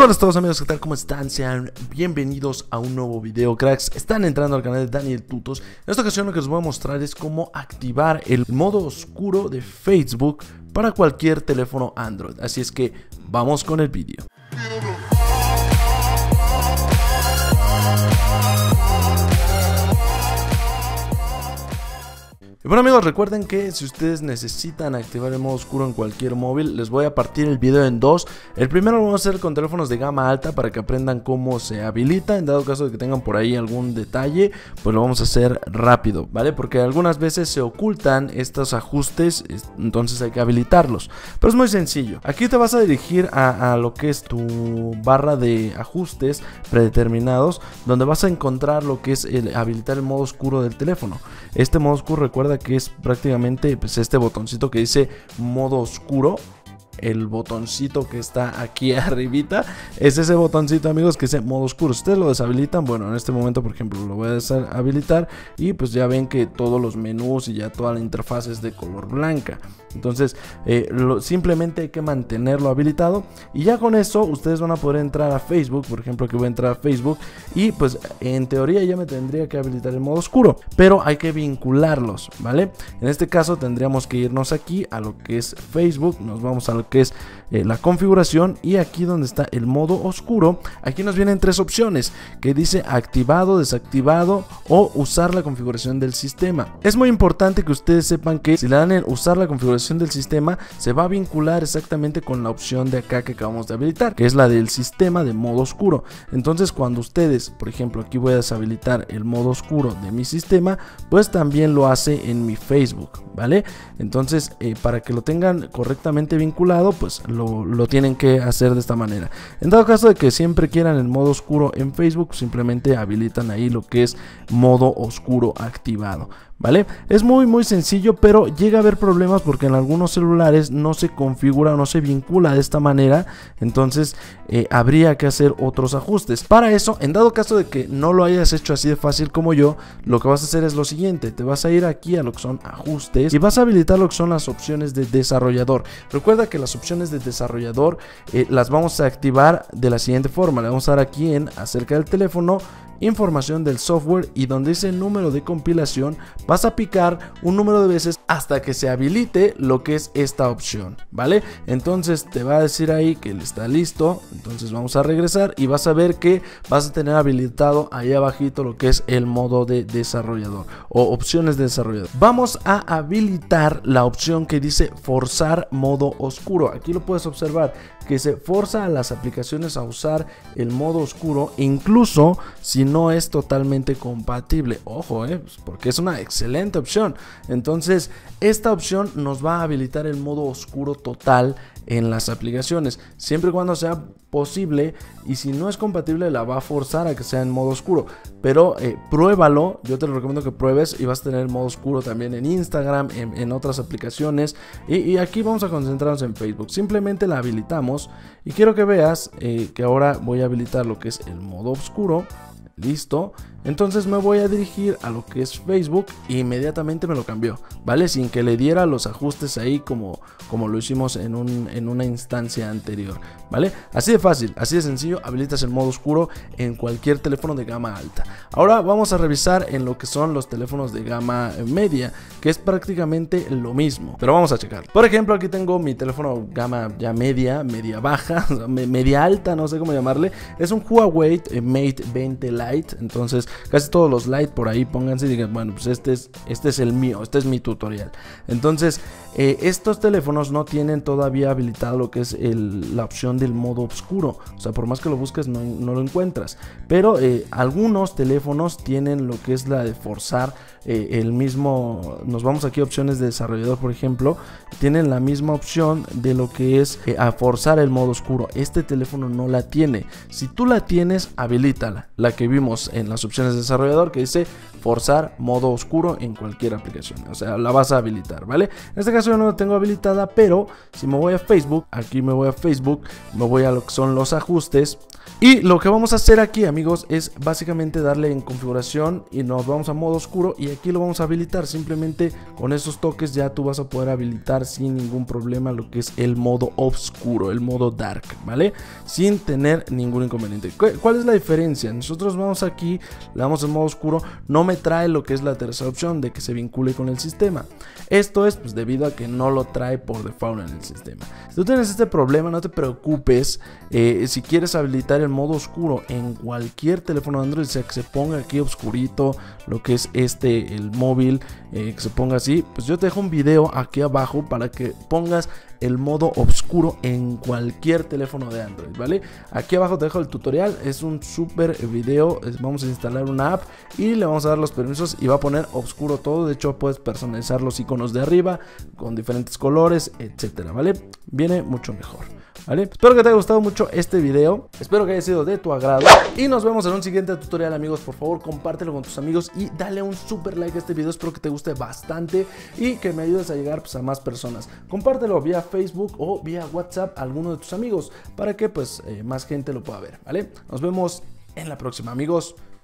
Hola a todos amigos, ¿qué tal? ¿Cómo están? Sean bienvenidos a un nuevo video, cracks. Están entrando al canal de Daniel Tutos. En esta ocasión lo que les voy a mostrar es cómo activar el modo oscuro de Facebook para cualquier teléfono Android. Así es que vamos con el video. Y bueno amigos, recuerden que si ustedes necesitan activar el modo oscuro en cualquier móvil, les voy a partir el video en dos. El primero lo vamos a hacer con teléfonos de gama alta para que aprendan cómo se habilita. En dado caso de que tengan por ahí algún detalle, pues lo vamos a hacer rápido, ¿vale? Porque algunas veces se ocultan estos ajustes, entonces hay que habilitarlos. Pero es muy sencillo. Aquí te vas a dirigir a lo que es tu barra de ajustes predeterminados, donde vas a encontrar lo que es habilitar el modo oscuro del teléfono. Este modo oscuro, recuerda que es prácticamente pues este botoncito que dice modo oscuro. El botoncito que está aquí arribita es ese botoncito, amigos, que dice modo oscuro. Si ustedes lo deshabilitan, bueno, en este momento por ejemplo lo voy a deshabilitar y pues ya ven que todos los menús y ya toda la interfaz es de color blanca. Entonces simplemente hay que mantenerlo habilitado y ya con eso ustedes van a poder entrar a Facebook. Por ejemplo, aquí voy a entrar a Facebook y pues en teoría ya me tendría que habilitar el modo oscuro, pero hay que vincularlos, ¿vale? En este caso tendríamos que irnos aquí a lo que es Facebook, nos vamos a lo que es la configuración y aquí donde está el modo oscuro, aquí nos vienen tres opciones que dice activado, desactivado o usar la configuración del sistema. Es muy importante que ustedes sepan que si le dan en usar la configuración del sistema, se va a vincular exactamente con la opción de acá que acabamos de habilitar, que es la del sistema de modo oscuro. Entonces cuando ustedes, por ejemplo, aquí voy a deshabilitar el modo oscuro de mi sistema, pues también lo hace en mi Facebook, ¿vale? Entonces para que lo tengan correctamente vinculado, pues lo tienen que hacer de esta manera. En dado caso de que siempre quieran el modo oscuro en Facebook, simplemente habilitan ahí lo que es modo oscuro activado, ¿vale? Es muy sencillo, pero llega a haber problemas porque en algunos celulares no se configura o no se vincula de esta manera. Entonces habría que hacer otros ajustes. Para eso, en dado caso de que no lo hayas hecho así de fácil como yo, lo que vas a hacer es lo siguiente: te vas a ir aquí a lo que son ajustes y vas a habilitar lo que son las opciones de desarrollador. Recuerda que las opciones de desarrollador las vamos a activar de la siguiente forma. Le vamos a dar aquí en acerca del teléfono, información del software, y donde dice número de compilación vas a picar un número de veces hasta que se habilite lo que es esta opción, ¿vale? Entonces te va a decir ahí que está listo. Entonces vamos a regresar y vas a ver que vas a tener habilitado ahí abajito lo que es el modo de desarrollador o opciones de desarrollador. Vamos a habilitar la opción que dice forzar modo oscuro. Aquí lo puedes observar que se forza a las aplicaciones a usar el modo oscuro, incluso si no es totalmente compatible. Ojo, porque es una excelente opción. Entonces esta opción nos va a habilitar el modo oscuro total en las aplicaciones, siempre y cuando sea posible, y si no es compatible la va a forzar a que sea en modo oscuro. Pero pruébalo, yo te lo recomiendo que pruebes, y vas a tener el modo oscuro también en Instagram, en otras aplicaciones, y aquí vamos a concentrarnos en Facebook. Simplemente la habilitamos y quiero que veas que ahora voy a habilitar lo que es el modo oscuro. Listo, entonces me voy a dirigir a lo que es Facebook e inmediatamente me lo cambió, ¿vale? Sin que le diera los ajustes ahí como lo hicimos en una instancia anterior, ¿vale? Así de fácil, así de sencillo, habilitas el modo oscuro en cualquier teléfono de gama alta. Ahora vamos a revisar en lo que son los teléfonos de gama media, que es prácticamente lo mismo, pero vamos a checar. Por ejemplo, aquí tengo mi teléfono gama ya media baja, media alta, no sé cómo llamarle. Es un Huawei Mate 20 Lite. Entonces casi todos los Lite por ahí pónganse y digan, bueno, pues este es el mío, este es mi tutorial. Entonces estos teléfonos no tienen todavía habilitado lo que es la opción del modo oscuro. O sea, por más que lo busques no lo encuentras. Pero algunos teléfonos tienen lo que es la de forzar el mismo. Nos vamos aquí a opciones de desarrollador, por ejemplo, tienen la misma opción de lo que es a forzar el modo oscuro. Este teléfono no la tiene. Si tú la tienes, habilítala, la que vimos en las opciones de desarrollador que dice forzar modo oscuro en cualquier aplicación. O sea, la vas a habilitar, ¿vale? En este caso caso yo no la tengo habilitada, pero si me voy a Facebook, aquí me voy a Facebook, me voy a lo que son los ajustes. Y lo que vamos a hacer aquí, amigos, es básicamente darle en configuración y nos vamos a modo oscuro y aquí lo vamos a habilitar. Simplemente con esos toques ya tú vas a poder habilitar sin ningún problema lo que es el modo oscuro, el modo dark, ¿vale? Sin tener ningún inconveniente. ¿Cuál es la diferencia? Nosotros vamos aquí, le damos en modo oscuro, no me trae lo que es la tercera opción de que se vincule con el sistema. Esto es pues debido a que no lo trae por default en el sistema. Si tú tienes este problema, no te preocupes. Si quieres habilitar el modo oscuro en cualquier teléfono Android, o sea que se ponga aquí oscurito lo que es el móvil, que se ponga así, pues yo te dejo un video aquí abajo para que pongas el modo oscuro en cualquier teléfono de Android, ¿vale? Aquí abajo te dejo el tutorial, es un súper video. Vamos a instalar una app y le vamos a dar los permisos y va a poner oscuro todo. De hecho puedes personalizar los iconos de arriba con diferentes colores, etcétera, ¿vale? Viene mucho mejor, ¿vale? Espero que te haya gustado mucho este video, espero que haya sido de tu agrado y nos vemos en un siguiente tutorial, amigos. Por favor, compártelo con tus amigos y dale un super like a este video. Espero que te guste bastante y que me ayudes a llegar pues, a más personas. Compártelo vía Facebook o vía WhatsApp a alguno de tus amigos para que pues más gente lo pueda ver, ¿vale? Nos vemos en la próxima, amigos.